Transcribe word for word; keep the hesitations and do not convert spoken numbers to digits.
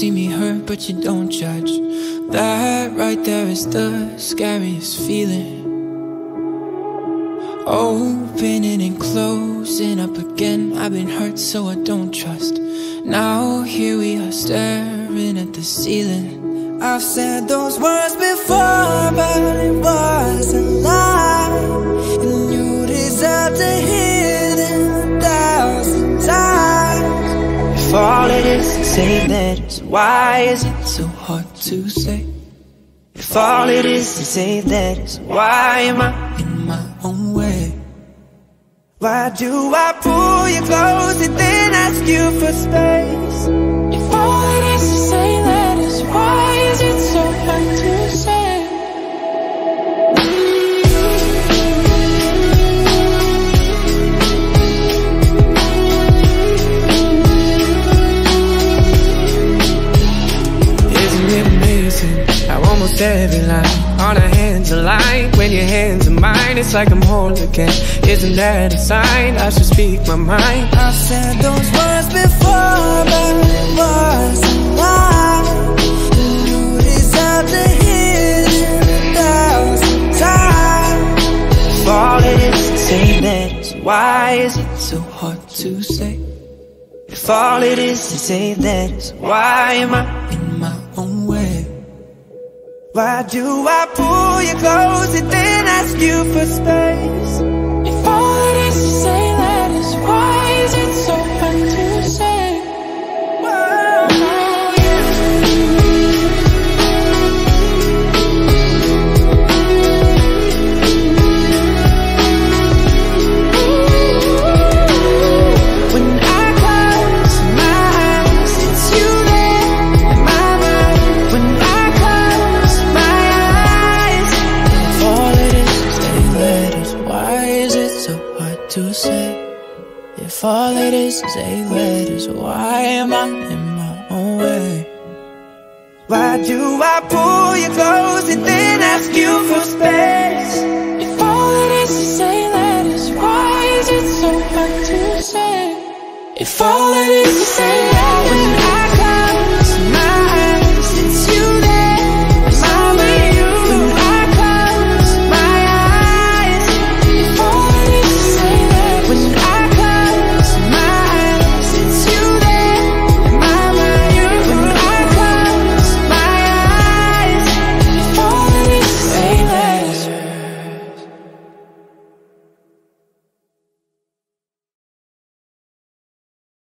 see me hurt, but you don't judge. That right there is the scariest feeling. Opening and closing up again. I've been hurt, so I don't trust. Now here we are staring at the ceiling. I've said those words before, but it was a lie, and you deserve to hear them a thousand times. If all it is to say letters, why is it so hard to say? If all it is to say letters, why am I in my own way? Why do I pull you close and then ask you for space? If all it is to say letters, why is it so hard to say? Isn't it amazing how almost every line on our hands align? When your hands are mine, it's like I'm whole again. Isn't that a sign I should speak my mind? I've said those words before, but it was a lie. You deserve to hear them a thousand times. If all it is to say letters, why is it so hard to say? If all it is to say letters, why am I in my own way? Why do I pull you close and then ask you for space? If all it is to say letters, why is it so hard to say? Whoa, yeah. When I close my eyes, it's you there in my mind. When I close my eyes, if all it is to say letters, why is it so hard to say? If all it is to say letters, why am I in my own way? Why do I pull you close and then ask you for space? If all it is to say letters, why is it so hard to say? If all it is